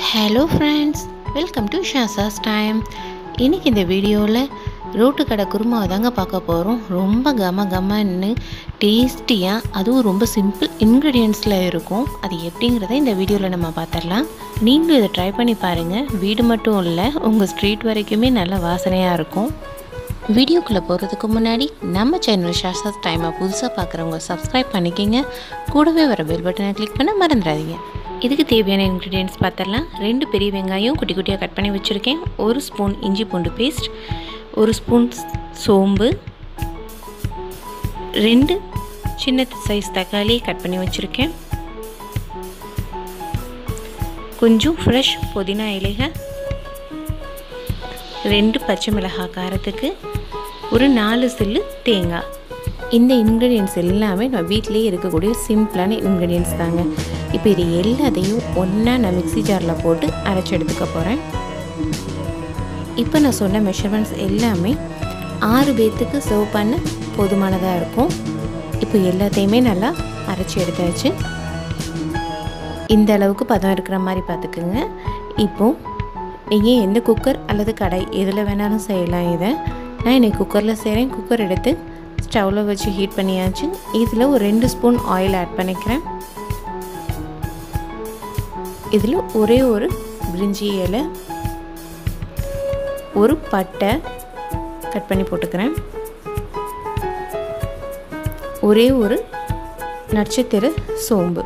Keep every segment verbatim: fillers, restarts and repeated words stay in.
Hello friends, welcome to Shasa's time. இன்னைக்கு இந்த வீடியோவில் ரோட்டு கடை குருமாவை தாங்க பார்க்க போகிறோம். ரொம்ப கம கமன்னு டேஸ்டியாக, அதுவும் ரொம்ப சிம்பிள் இன்க்ரீடியன்ஸில் இருக்கும். அது எப்படிங்கிறத இந்த வீடியோவில் நம்ம பார்த்துடலாம். நீங்களும் இதை ட்ரை பண்ணி பாருங்கள். வீடு மட்டும் இல்லை, உங்கள் ஸ்ட்ரீட் வரைக்குமே நல்ல வாசனையாக இருக்கும். வீடியோக்குள்ளே போகிறதுக்கு முன்னாடி நம்ம சேனல் ஷாசாஸ் டைமை புதுசாக பார்க்குறவங்க சப்ஸ்கிரைப் பண்ணிக்கிங்க. கூடவே வர பெல் பட்டனை கிளிக் பண்ண மறந்துடாதீங்க. இதுக்கு தேவையான இன்க்ரீடியன்ட்ஸ் பார்த்துடலாம். ரெண்டு பெரிய வெங்காயம் குட்டி குட்டியாக கட் பண்ணி வச்சுருக்கேன். ஒரு ஸ்பூன் இஞ்சி பூண்டு பேஸ்ட், ஒரு ஸ்பூன் சோம்பு, ரெண்டு சின்ன சைஸ் தக்காளி கட் பண்ணி வச்சுருக்கேன், கொஞ்சம் ஃப்ரெஷ் புதினா இலைகள், ரெண்டு பச்சை மிளகாய் காரத்துக்கு, ஒரு நாலு சில்லு தேங்காய். இந்த இன்க்ரீடியன்ட்ஸ் எல்லாமே நம்ம வீட்டிலேயே இருக்கக்கூடிய சிம்பிளான இன்க்ரீடியன்ட்ஸ் தாங்க. இப்போ இது எல்லாத்தையும் ஒன்றா நான் மிக்ஸி ஜாரில் போட்டு அரைச்சி எடுத்துக்க போகிறேன். இப்போ நான் சொன்ன மெஷர்மெண்ட்ஸ் எல்லாமே ஆறு பேர்த்துக்கு சர்வ் பண்ண போதுமானதாக இருக்கும். இப்போ எல்லாத்தையுமே நல்லா அரைச்சி எடுத்தாச்சு. இந்த அளவுக்கு பதம் இருக்கிற மாதிரி பார்த்துக்குங்க. இப்போது நீங்கள் எந்த குக்கர் அல்லது கடை எதில் வேணாலும் செய்யலாம். இதை நான் இன்றைக்கி குக்கரில் செய்கிறேன். குக்கர் எடுத்து ஸ்டவ்வில் வச்சு ஹீட் பண்ணியாச்சு. இதில் ஒரு ரெண்டு ஸ்பூன் ஆயில் ஆட் பண்ணிக்கிறேன். இதில் ஒரே ஒரு பிரிஞ்சி இலை, ஒரு பட்டை கட் பண்ணி போட்டுக்கிறேன், ஒரே ஒரு நட்சத்திர சோம்பு,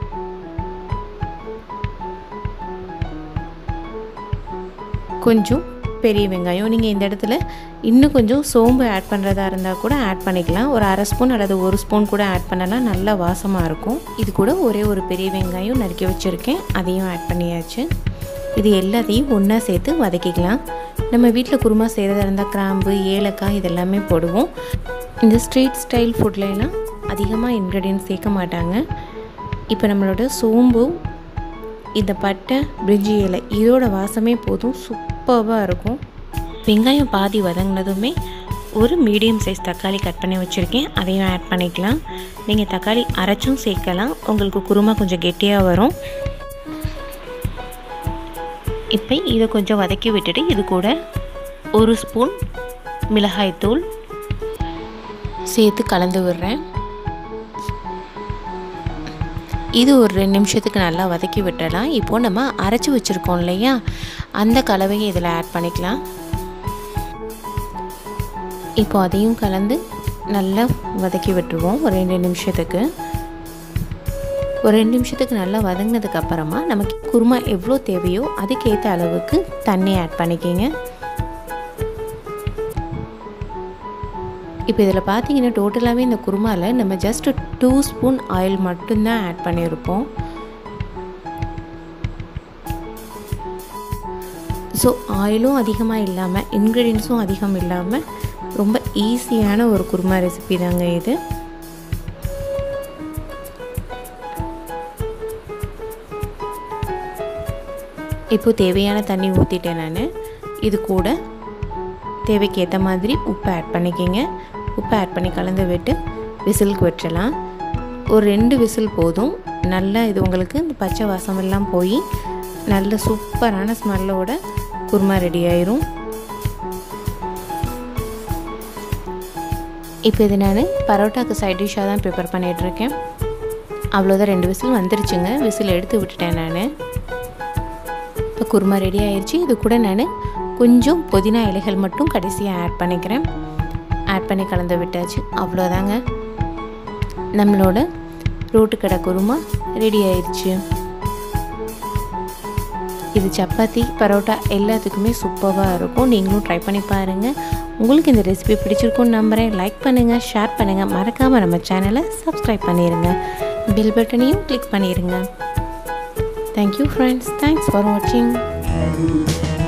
கொஞ்சம் பெரிய வெங்காயம். நீங்கள் இந்த இடத்துல இன்னும் கொஞ்சம் சோம்பு ஆட் பண்ணுறதா இருந்தால் கூட ஆட் பண்ணிக்கலாம். ஒரு அரை ஸ்பூன் அல்லது ஒரு ஸ்பூன் கூட ஆட் பண்ணலாம், நல்லா வாசமாக இருக்கும். இது கூட ஒரே ஒரு பெரிய வெங்காயம் நறுக்கி வச்சுருக்கேன், அதையும் ஆட் பண்ணியாச்சு. இது எல்லாத்தையும் ஒன்றா சேர்த்து வதக்கிக்கலாம். நம்ம வீட்டில் குருமா செய்கிறதா இருந்தால் கிராம்பு, ஏலக்காய் இதெல்லாமே போடுவோம். இந்த ஸ்ட்ரீட் ஸ்டைல் ஃபுட்லலாம் அதிகமாக இன்க்ரீடியன்ஸ் சேர்க்க மாட்டாங்க. இப்போ நம்மளோட சோம்பு, இந்த பட்டை, பிரிஞ்சி இலை இதோட வாசமே போதும், சூப்பராக இருக்கும். வெங்காயம் பாதி வதங்கினதுமே ஒரு மீடியம் சைஸ் தக்காளி கட் பண்ணி வச்சுருக்கேன், அதையும் ஆட் பண்ணிக்கலாம். நீங்கள் தக்காளி அரைச்சும் சேர்க்கலாம், உங்களுக்கு குருமா கொஞ்சம் கெட்டியாக வரும். இப்போ இதை கொஞ்சம் வதக்கி விட்டுட்டு இது கூட ஒரு ஸ்பூன் மிளகாய்த்தூள் சேர்த்து கலந்து விடுறேன். இது ஒரு ரெண்டு நிமிஷத்துக்கு நல்லா வதக்கி விட்டுடலாம். இப்போது நம்ம அரைச்சி வச்சுருக்கோம் இல்லையா, அந்த கலவையை இதில் ஆட் பண்ணிக்கலாம். இப்போ அதையும் கலந்து நல்லா வதக்கி விட்டுருவோம் ஒரு ரெண்டு நிமிஷத்துக்கு. ஒரு ரெண்டு நிமிஷத்துக்கு நல்லா வதங்கினதுக்கு அப்புறமா நமக்கு குருமா எவ்வளோ தேவையோ அதுக்கேற்ற அளவுக்கு தண்ணி ஆட் பண்ணிக்கிங்க. இப்போ இதில் பார்த்தீங்கன்னா டோட்டலாகவே இந்த குருமாவில் நம்ம ஜஸ்ட் டூ ஸ்பூன் ஆயில் மட்டும்தான் ஆட் பண்ணியிருப்போம். ஸோ ஆயிலும் அதிகமாக இல்லாமல் இன்க்ரீடியன்ஸும் அதிகம் இல்லாமல் ரொம்ப ஈஸியான ஒரு குருமா ரெசிபி தாங்க இது. இப்போ தேவையான தண்ணி ஊற்றிட்டேன் நான். இது கூட தேவைக்கு ஏற்ற மாதிரி உப்பு ஆட் பண்ணிக்கிங்க. உப்பு ஆட் பண்ணி கலந்து விட்டு விசிலுக்கு வச்சிடலாம். ஒரு ரெண்டு விசில் போதும். நல்லா இது உங்களுக்கு இந்த பச்சை வாசமெல்லாம் போய் நல்ல சூப்பரான ஸ்மெல்லோட குருமா ரெடி ஆயிரும். இப்போ இது நான் பரோட்டாக்கு சைட் டிஷ்ஷாக தான் ப்ரிப்பேர் பண்ணிகிட்ருக்கேன். அவ்வளோதான், ரெண்டு விசில் வந்துருச்சுங்க. விசில் எடுத்து விட்டுட்டேன் நான். இப்போ குருமா ரெடி ஆயிடுச்சு. இது கூட நான் கொஞ்சம் புதினா இலைகள் மட்டும் கடைசியாக ஆட் பண்ணிக்கிறேன். ஆட் பண்ணி கலந்து விட்டாச்சு. அவ்வளோதாங்க, நம்மளோட ரோட்டு கடை குருமா ரெடி ஆயிடுச்சு. இது சப்பாத்தி, பரோட்டா எல்லாத்துக்குமே சூப்பராக இருக்கும். நீங்களும் ட்ரை பண்ணி பாருங்கள். உங்களுக்கு இந்த ரெசிபி பிடிச்சிருக்குன்னு நம்புகிறேன். லைக் பண்ணுங்கள், ஷேர் பண்ணுங்கள், மறக்காமல் நம்ம சேனலை சப்ஸ்கிரைப் பண்ணிடுங்க. பெல் பட்டனையும் கிளிக் பண்ணிடுங்க. தேங்க்யூ ஃப்ரெண்ட்ஸ், தேங்க்ஸ் ஃபார் வாட்சிங்.